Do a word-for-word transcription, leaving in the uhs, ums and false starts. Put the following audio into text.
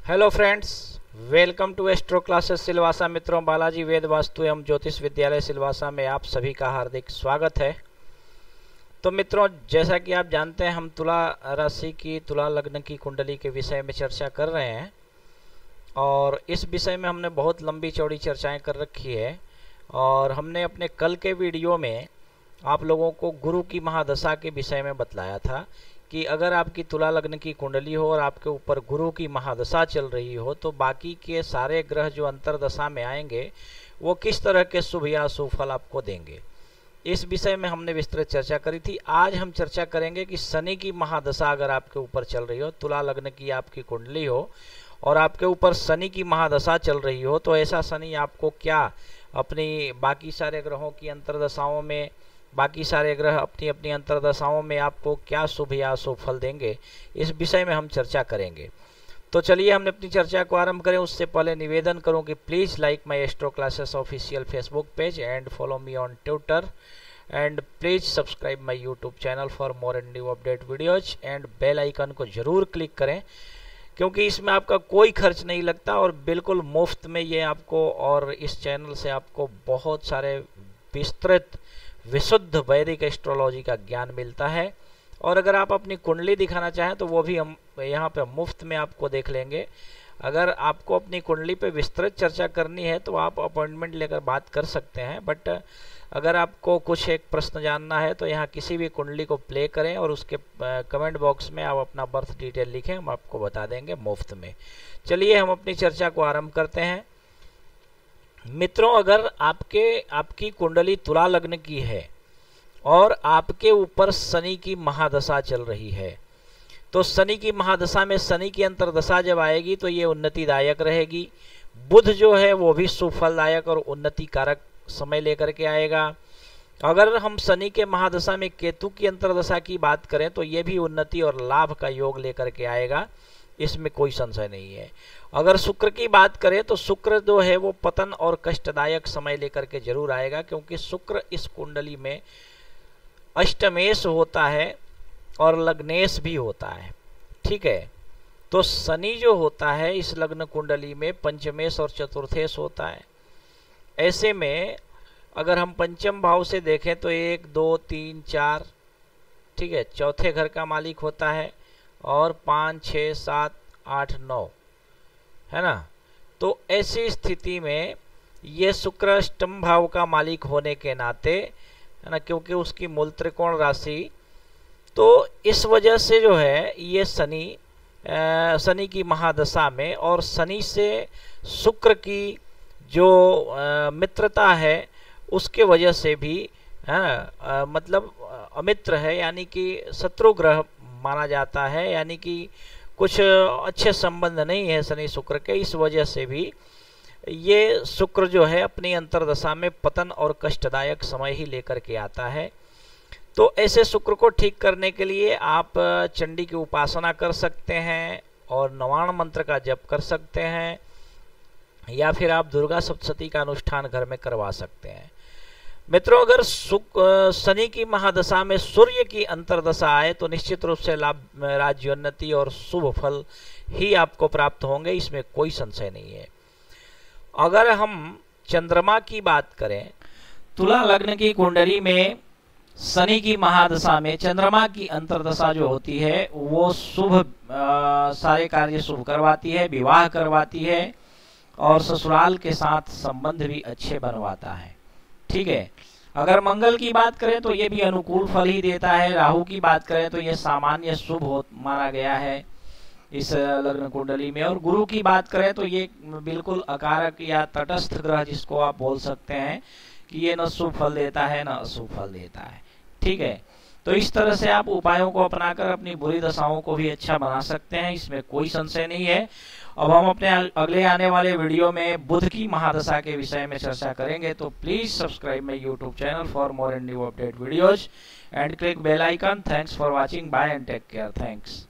Hello friends, welcome to astro classes Silvassa. मित्रों, बालाजी वेद वास्तु एवं ज्योतिष विद्यालय सिलवासा में आप सभी का हार्दिक स्वागत है। तो मित्रों, जैसा कि आप जानते हैं, हम तुला राशि की, तुला लग्न की कुंडली के विषय में चर्चा कर रहे हैं और इस विषय में हमने बहुत लंबी चौड़ी चर्चाएं कर रखी है। और हमने अपने कल के वीडियो में आप लोगों को गुरु की महादशा के विषय में बतलाया था कि अगर आपकी तुला लग्न की कुंडली हो और आपके ऊपर गुरु की महादशा चल रही हो तो बाकी के सारे ग्रह जो अंतरदशा में आएंगे वो किस तरह के शुभ या अशुभ फल आपको देंगे। इस विषय में हमने विस्तृत चर्चा करी थी। आज हम चर्चा करेंगे कि शनि की महादशा अगर आपके ऊपर चल रही हो, तुला लग्न की आपकी कुंडली हो और आपके ऊपर शनि की महादशा चल रही हो, तो ऐसा शनि आपको क्या अपनी बाकी सारे ग्रहों की अंतरदशाओं में बाकी सारे ग्रह अपनी अपनी अंतरदशाओं में आपको क्या शुभ या अशुभ फल देंगे, इस विषय में हम चर्चा करेंगे। तो चलिए हम अपनी चर्चा को आरंभ करें। उससे पहले निवेदन करूं कि please like my astro classes official Facebook page and follow me on Twitter and please subscribe my YouTube channel for more and new update videos and bell icon को जरूर क्लिक करें, क्योंकि इसमें आपका कोई खर्च नहीं लगता और बिल्कुल मुफ्त में ये आपको और इस चैनल से आपको बहुत सारे विस्तृत विशुद्ध वैदिक एस्ट्रोलॉजी का ज्ञान मिलता है। और अगर आप अपनी कुंडली दिखाना चाहें तो वो भी हम यहाँ पे मुफ्त में आपको देख लेंगे। अगर आपको अपनी कुंडली पे विस्तृत चर्चा करनी है तो आप अपॉइंटमेंट लेकर बात कर सकते हैं, बट अगर आपको कुछ एक प्रश्न जानना है तो यहाँ किसी भी कुंडली को प्ले करें और उसके कमेंट बॉक्स में आप अपना बर्थ डिटेल लिखें, हम आपको बता देंगे मुफ्त में। चलिए हम अपनी चर्चा को आरंभ करते हैं। मित्रों, अगर आपके आपकी कुंडली तुला लग्न की है और आपके ऊपर शनि की महादशा चल रही है, तो शनि की महादशा में शनि की अंतरदशा जब आएगी तो ये उन्नतिदायक रहेगी। बुध जो है वो भी सुफलदायक और उन्नति कारक समय लेकर के आएगा। अगर हम शनि के महादशा में केतु की अंतरदशा की बात करें तो ये भी उन्नति और लाभ का योग लेकर के आएगा, इसमें कोई संशय नहीं है। अगर शुक्र की बात करें तो शुक्र जो है वो पतन और कष्टदायक समय लेकर के जरूर आएगा, क्योंकि शुक्र इस कुंडली में अष्टमेश होता है और लग्नेश भी होता है। ठीक है, तो शनि जो होता है इस लग्न कुंडली में पंचमेश और चतुर्थेश होता है। ऐसे में अगर हम पंचम भाव से देखें तो एक दो तीन चार, ठीक है, चौथे घर का मालिक होता है और पाँच छः सात आठ नौ, है ना। तो ऐसी स्थिति में ये शुक्र अष्टम भाव का मालिक होने के नाते, है ना, क्योंकि उसकी मूल त्रिकोण राशि, तो इस वजह से जो है ये शनि शनि की महादशा में और शनि से शुक्र की जो आ, मित्रता है उसके वजह से भी, है, मतलब अमित्र है, यानी कि शत्रु ग्रह माना जाता है, यानी कि कुछ अच्छे संबंध नहीं है शनि शुक्र के। इस वजह से भी ये शुक्र जो है अपनी अंतरदशा में पतन और कष्टदायक समय ही लेकर के आता है। तो ऐसे शुक्र को ठीक करने के लिए आप चंडी की उपासना कर सकते हैं और नवाण मंत्र का जप कर सकते हैं, या फिर आप दुर्गा सप्तशती का अनुष्ठान घर में करवा सकते हैं। मित्रों, अगर शनि की महादशा में सूर्य की अंतरदशा आए तो निश्चित रूप से लाभ, राज्योन्नति और शुभ फल ही आपको प्राप्त होंगे, इसमें कोई संशय नहीं है। अगर हम चंद्रमा की बात करें, तुला लग्न की कुंडली में शनि की महादशा में चंद्रमा की अंतरदशा जो होती है वो शुभ सारे कार्य शुभ करवाती है, विवाह करवाती है और ससुराल के साथ संबंध भी अच्छे बनवाता है। ठीक है, अगर मंगल की बात करें तो ये भी अनुकूल फल ही देता है। राहु की बात करें तो ये सामान्य शुभ हो माना गया है इस लग्न कुंडली में। और गुरु की बात करें तो ये बिल्कुल अकारक या तटस्थ ग्रह जिसको आप बोल सकते हैं कि ये न शुभ फल देता है न अशुभ फल देता है। ठीक है, तो इस तरह से आप उपायों को अपनाकर अपनी बुरी दशाओं को भी अच्छा बना सकते हैं, इसमें कोई संशय नहीं है। अब हम अपने अगले आने वाले वीडियो में बुध की महादशा के विषय में चर्चा करेंगे, तो please subscribe my YouTube channel for more and new update videos and click bell icon. Thanks for watching, bye and take care. Thanks.